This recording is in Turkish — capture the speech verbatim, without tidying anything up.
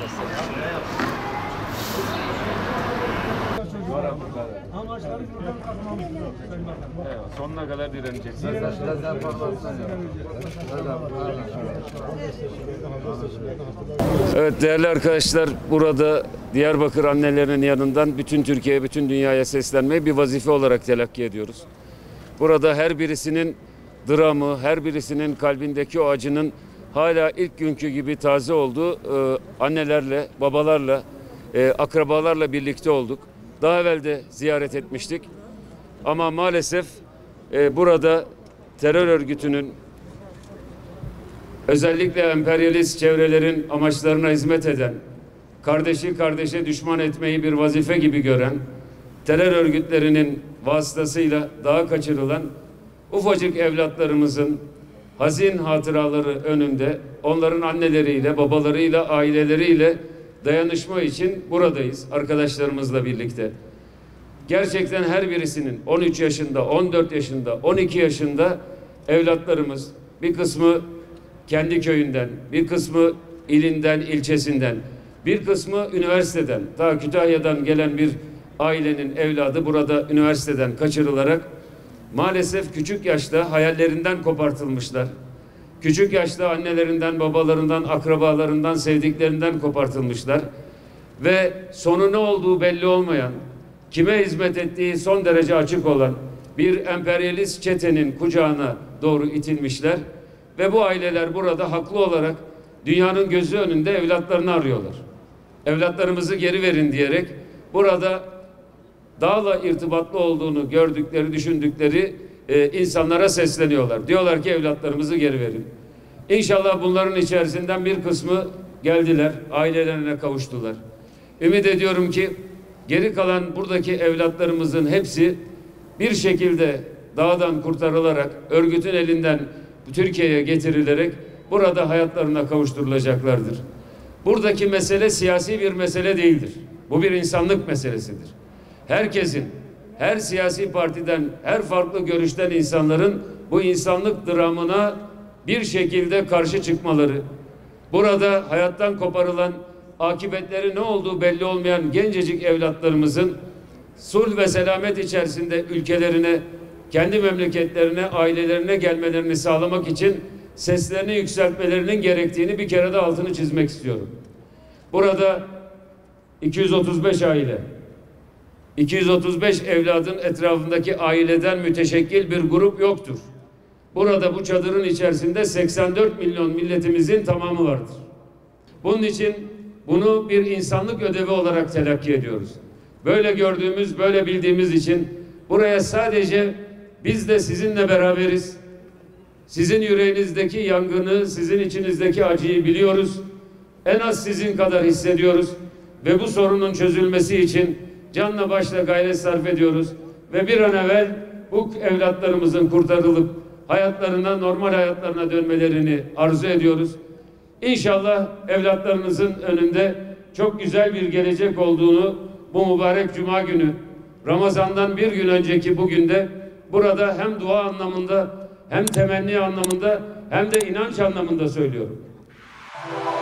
Amaçları buradan kazanmamız lazım. Evet, sonuna kadar direneceksiniz. Evet değerli arkadaşlar, burada Diyarbakır annelerinin yanından bütün Türkiye'ye, bütün dünyaya seslenmeyi bir vazife olarak telakki ediyoruz. Burada her birisinin dramı, her birisinin kalbindeki o acının hala ilk günkü gibi taze olduğu e, annelerle, babalarla, e, akrabalarla birlikte olduk. Daha evvel de ziyaret etmiştik. Ama maalesef e, burada terör örgütünün, özellikle emperyalist çevrelerin amaçlarına hizmet eden, kardeşi kardeşe düşman etmeyi bir vazife gibi gören, terör örgütlerinin vasıtasıyla daha kaçırılan ufacık evlatlarımızın hazin hatıraları önünde onların anneleriyle, babalarıyla, aileleriyle dayanışma için buradayız arkadaşlarımızla birlikte. Gerçekten her birisinin on üç yaşında, on dört yaşında, on iki yaşında evlatlarımız, bir kısmı kendi köyünden, bir kısmı ilinden, ilçesinden, bir kısmı üniversiteden, ta Kütahya'dan gelen bir ailenin evladı burada üniversiteden kaçırılarak maalesef küçük yaşta hayallerinden kopartılmışlar. Küçük yaşta annelerinden, babalarından, akrabalarından, sevdiklerinden kopartılmışlar. Ve sonu ne olduğu belli olmayan, kime hizmet ettiği son derece açık olan bir emperyalist çetenin kucağına doğru itilmişler. Ve bu aileler burada haklı olarak dünyanın gözü önünde evlatlarını arıyorlar. Evlatlarımızı geri verin diyerek burada dağla irtibatlı olduğunu gördükleri, düşündükleri e, insanlara sesleniyorlar. Diyorlar ki evlatlarımızı geri verin. İnşallah bunların içerisinden bir kısmı geldiler, ailelerine kavuştular. Ümit ediyorum ki geri kalan buradaki evlatlarımızın hepsi bir şekilde dağdan kurtarılarak, örgütün elinden Türkiye'ye getirilerek burada hayatlarına kavuşturulacaklardır. Buradaki mesele siyasi bir mesele değildir. Bu bir insanlık meselesidir. Herkesin, her siyasi partiden, her farklı görüşten insanların bu insanlık dramına bir şekilde karşı çıkmaları, burada hayattan koparılan, akıbetleri ne olduğu belli olmayan gencecik evlatlarımızın sulh ve selamet içerisinde ülkelerine, kendi memleketlerine, ailelerine gelmelerini sağlamak için seslerini yükseltmelerinin gerektiğini bir kere de altını çizmek istiyorum. Burada iki yüz otuz beş aile, iki yüz otuz beş evladın etrafındaki aileden müteşekkil bir grup yoktur. Burada bu çadırın içerisinde seksen dört milyon milletimizin tamamı vardır. Bunun için bunu bir insanlık ödevi olarak telakki ediyoruz. Böyle gördüğümüz, böyle bildiğimiz için buraya sadece biz de sizinle beraberiz. Sizin yüreğinizdeki yangını, sizin içinizdeki acıyı biliyoruz. En az sizin kadar hissediyoruz. Ve bu sorunun çözülmesi için canla başla gayret sarf ediyoruz. Ve bir an evvel bu evlatlarımızın kurtarılıp hayatlarına, normal hayatlarına dönmelerini arzu ediyoruz. İnşallah evlatlarınızın önünde çok güzel bir gelecek olduğunu bu mübarek Cuma günü, Ramazan'dan bir gün önceki bugün de burada hem dua anlamında, hem temenni anlamında, hem de inanç anlamında söylüyorum.